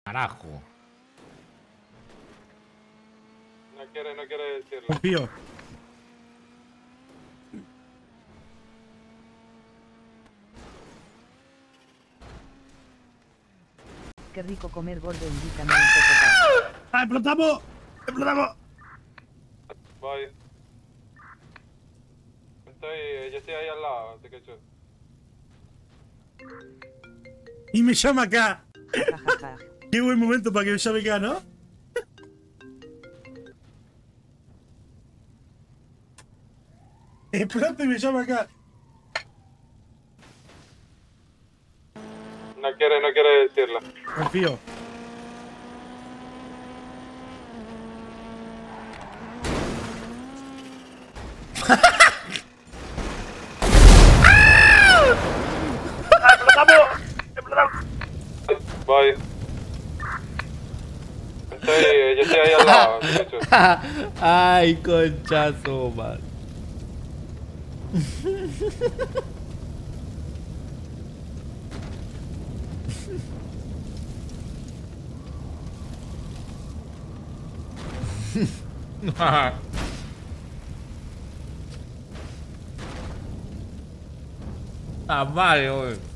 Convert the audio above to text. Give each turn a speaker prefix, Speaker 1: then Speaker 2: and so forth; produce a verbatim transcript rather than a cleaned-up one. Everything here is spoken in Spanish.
Speaker 1: Carajo.
Speaker 2: No quiere, no quiere decirlo.
Speaker 3: Confío.
Speaker 4: Qué rico comer gordo, indícame un poco.
Speaker 3: ¡Ah, explotamos! ¡Explotamos!
Speaker 2: Voy. Estoy, yo estoy ahí al lado, te cacho.
Speaker 3: Y me llama acá.
Speaker 4: Ja, ja, ja.
Speaker 3: Qué buen momento para que me llame acá, ¿no? Explota y me llama acá.
Speaker 2: No quiere, no quiere decirlo.
Speaker 3: Confío. ¡Explotamos! ¡Explotamos!
Speaker 2: Voy. Estoy, yo estoy ahí al lado, te cacho.
Speaker 1: Ay, conchazo, man. Ah, vale, güey.